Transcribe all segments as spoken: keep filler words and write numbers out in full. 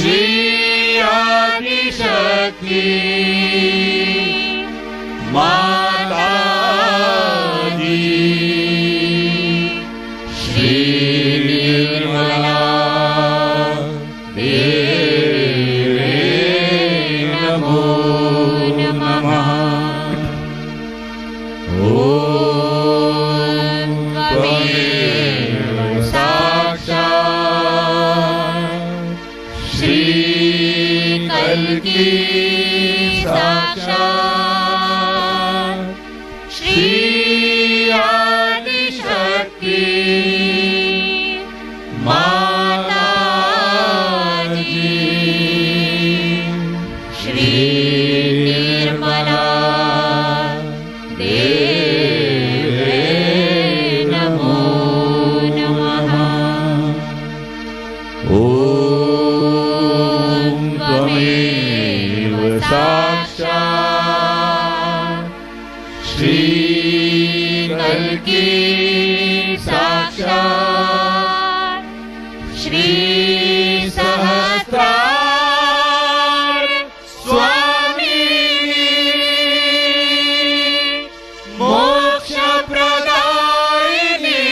श्री आदिशक्ति माता जी, श्री निर्मला देवी नमो नमः। ओम त्वमेव साक्षात् श्री कल्की साक्षात् श्री आदिशक्ति माता जी, श्री निर्मला देवी नमो नमः। ओम त्वमेव साक्षात् श्री कल्की साक्षात् श्री सहस्रार स्वामिनी मोक्ष प्रदायिनी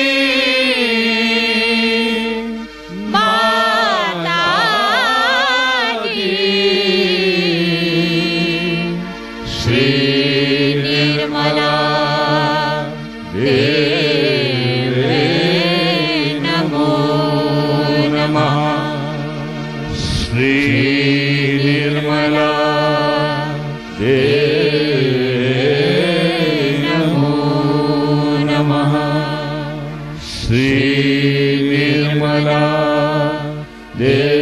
माता जी, श्री निर्मला देवी नमो नमः। श्री निर्मला देवी नमो नमः। श्री निर्मला देवी